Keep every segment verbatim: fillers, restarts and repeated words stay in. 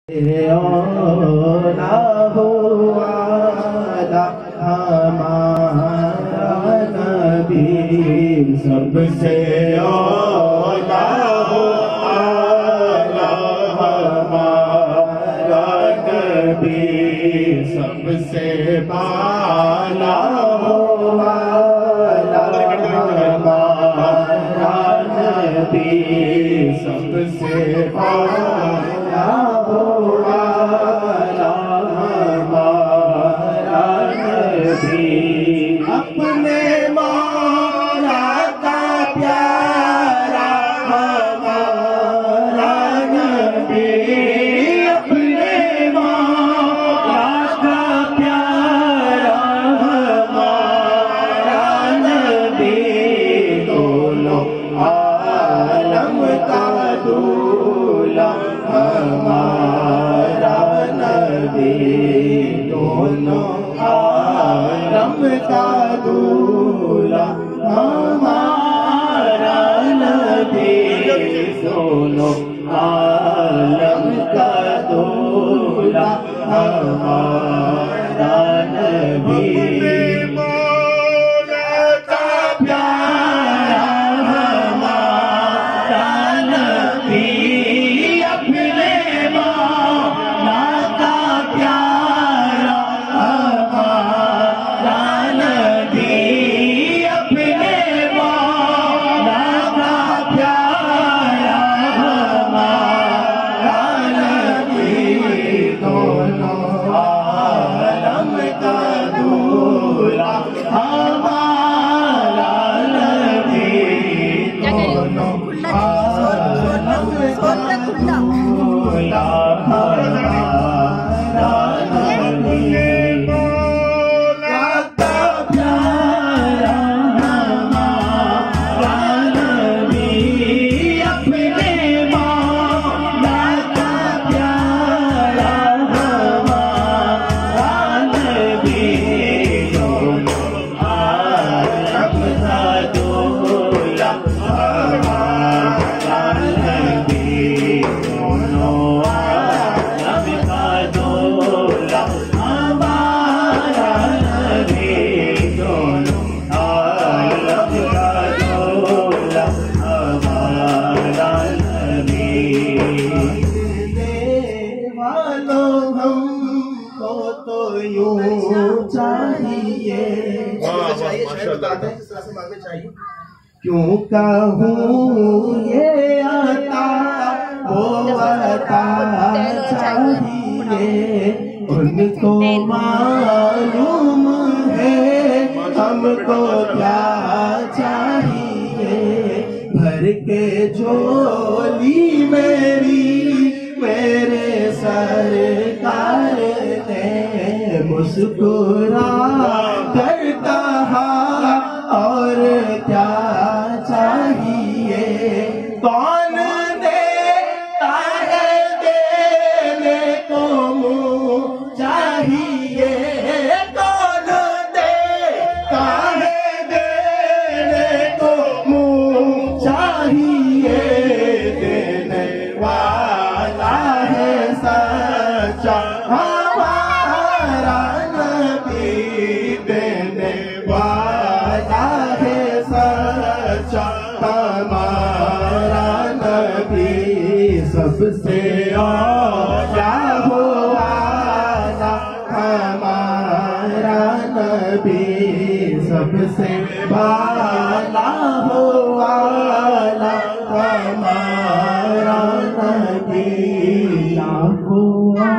OLA हुआ हमारा नबी सबसे औला हुआ हमारा नबी सबसे बाला हुआ हमारा नबी सबसे बाला हुआ हमारा नबी अपने मौला का प्यारा हमारा नबी अपने मौला का प्यारा हमारा नबी दोनों आलम का दूल्हा हमारा नबी दोनों आलम का दूल्हा हमारा नबी दोनों आलम का दूल्हा हमारा नबी क्यों कहूँ ये आता वो आता चाहिए उनको मालूम है हमको क्या चाहिए भर के झोली मेरी मेरे सरकार ने मुस्कुरा कर कहा और क्या चाहिए कौन देता है देने को मुँह चाहिए कौन देता है देने को मुँह चाहिए देने वाला है सच्चा हमारा नबी देने वाला है सच्चा हमारा नबी सबसे औला हुआ हमारा नबी सबसे बाला हुआ हमारा नबी हुआ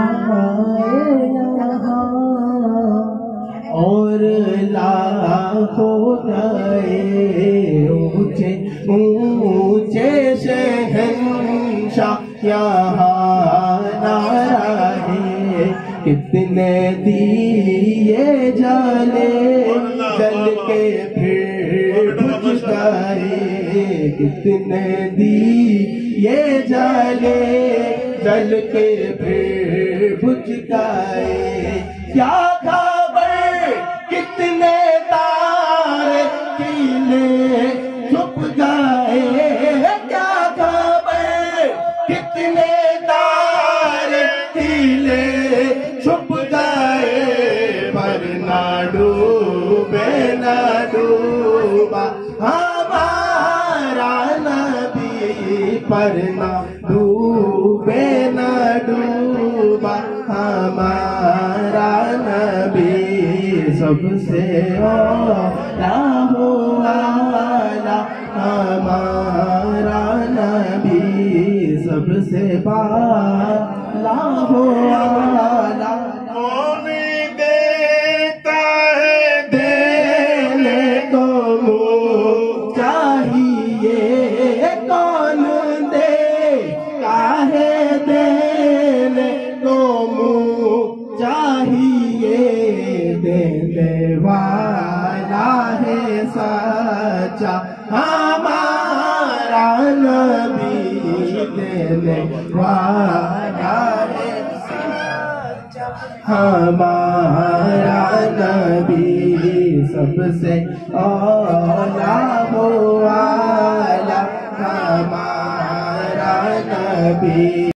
और लाखों गए ऊंचे ऊंचे शहंशाह यहाँ ना रहे कितने दिए जले जल के फिर बुझ गए कितने दिए जले जल के फिर बुझ गए क्या खबर कितने तारे खिले छुप गए क्या खबर कितने तारे सबसे औला वाला हमारा नबी सबसे बाला वाला। कौन देता है देने को मुँह चाहिए, कौन देता है देने को मुँह चाहिए, देने वाला है सच्चा हमारा नबी, देने वाला है सच्चा हमारा नबी सबसे औला वाला हमारा नबी।